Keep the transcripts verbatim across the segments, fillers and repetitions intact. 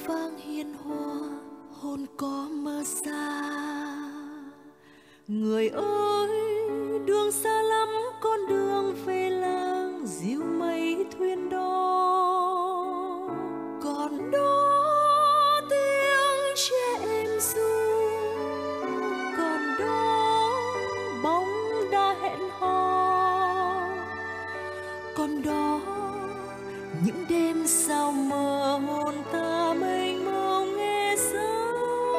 vang hiền hòa, hồn có mơ xa. Người ơi, đường xa lắm, con đường về làng dìu mấy thuyền đó. Còn đó tiếng trẻ em ru, còn đó bóng đã hẹn hò, còn đó những đêm sao mơ hồn ta mênh mông nghe sao.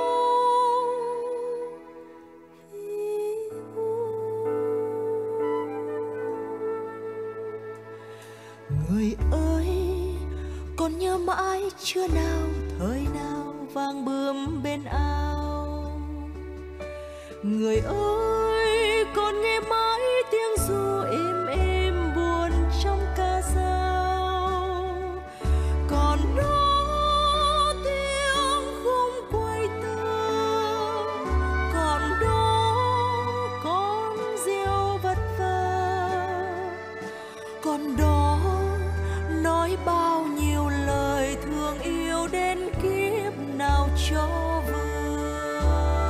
Người ơi, còn nhớ mãi chưa nào thời nào vàng bướm bên ao. Người ơi, còn nghe mãi tiếng ru êm êm buồn trong ca dao. Còn đó tiếng khung quay tơ, còn đó con rêu vật vờ, còn đó nói bao nhiêu lời thương yêu đến kiếp nào cho vừa.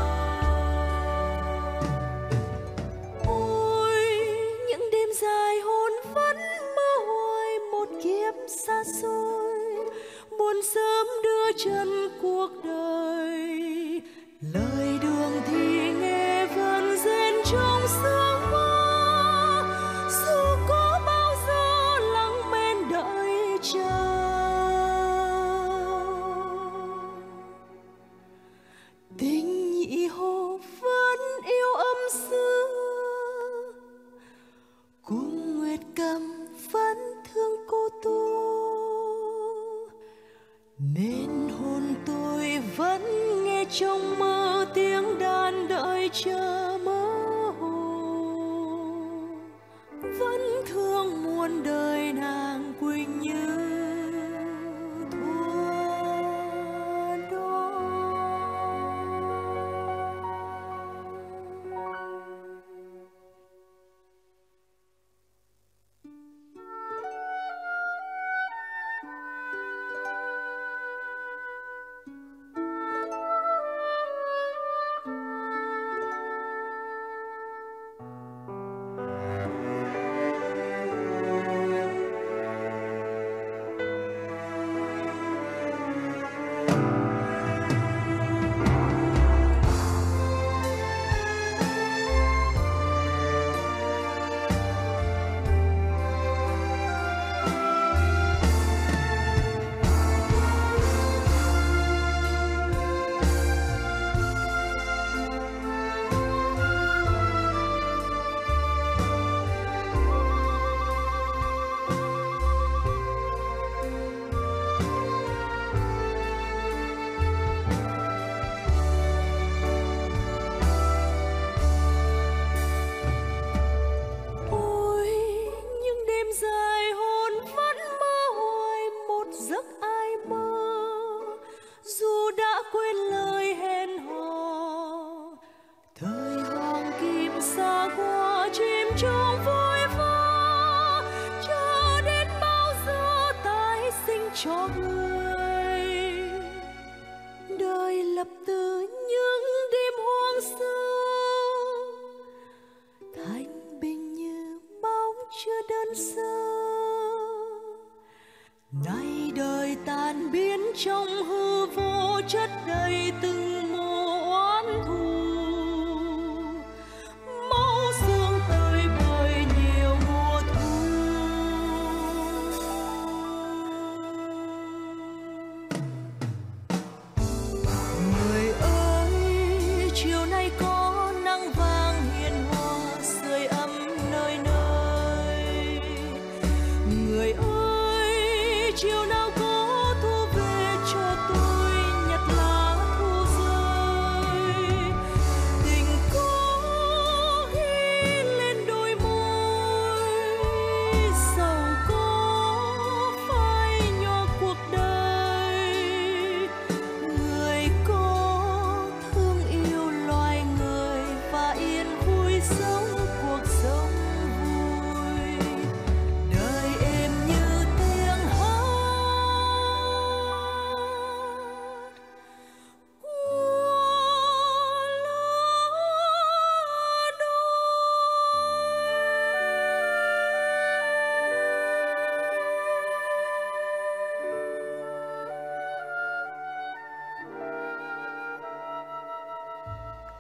Ôi những đêm dài hồn vẫn mơ hoài một kiếp xa xôi, buồn sớm đưa chân cuộc đời. Lời đường thì nghe vần rên trong sương mơ, dù có bao giờ lắng men đợi chờ. Tình nhị hồ vẫn yêu âm xưa, cung nguyệt cầm vẫn thương cô tô, nên hồn tôi vẫn nghe trong mơ tiếng đàn đợi chờ mơ hồ. Vẫn thương muôn đời nàng Quỳnh Như thuở đó. Cho người đời lập từ những đêm hoang sơ, thanh bình như bóng chưa đơn sơ. Nay đời tan biến trong hư vô, chất đầy từng mùa oán thù. Máu xương tơi bời nhiều mùa thu. Người ơi, chiều nay có nắng vàng hiền hòa sưởi ấm nơi nơi. Người ơi, chiều nay